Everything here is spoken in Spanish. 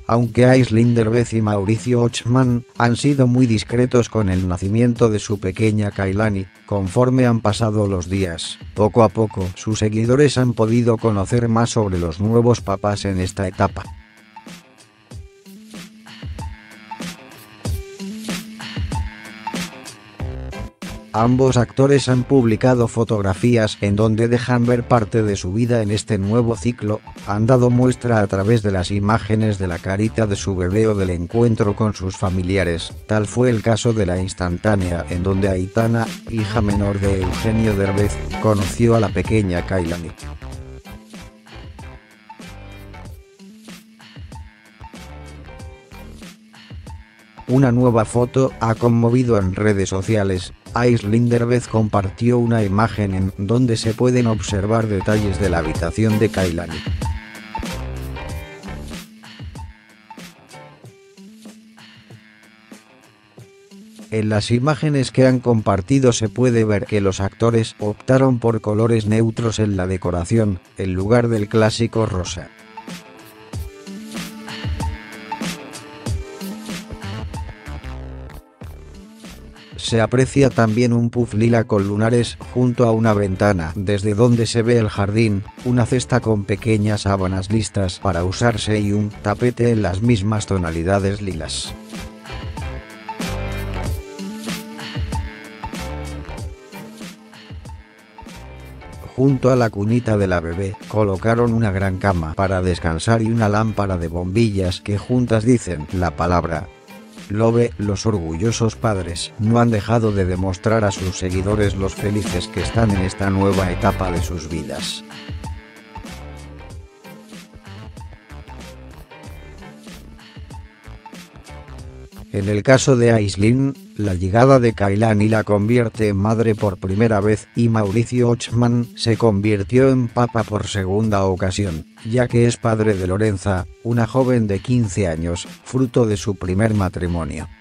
aunque Aislinn Derbez y Mauricio Ochman han sido muy discretos con el nacimiento de su pequeña Kailani. Conforme han pasado los días, poco a poco sus seguidores han podido conocer más sobre los nuevos papás en esta etapa. Ambos actores han publicado fotografías en donde dejan ver parte de su vida en este nuevo ciclo, han dado muestra a través de las imágenes de la carita de su bebé o del encuentro con sus familiares. Tal fue el caso de la instantánea en donde Aitana, hija menor de Eugenio Derbez, conoció a la pequeña Kailani. Una nueva foto ha conmovido en redes sociales. Aislinn Derbez compartió una imagen en donde se pueden observar detalles de la habitación de Kailani. En las imágenes que han compartido se puede ver que los actores optaron por colores neutros en la decoración, en lugar del clásico rosa. Se aprecia también un puff lila con lunares junto a una ventana desde donde se ve el jardín, una cesta con pequeñas sábanas listas para usarse y un tapete en las mismas tonalidades lilas. Junto a la cunita de la bebé, colocaron una gran cama para descansar y una lámpara de bombillas que juntas dicen la palabra Love. Los orgullosos padres no han dejado de demostrar a sus seguidores los felices que están en esta nueva etapa de sus vidas. En el caso de Aislinn, la llegada de Kailani la convierte en madre por primera vez y Mauricio Ochman se convirtió en papa por segunda ocasión, ya que es padre de Lorenza, una joven de 15 años, fruto de su primer matrimonio.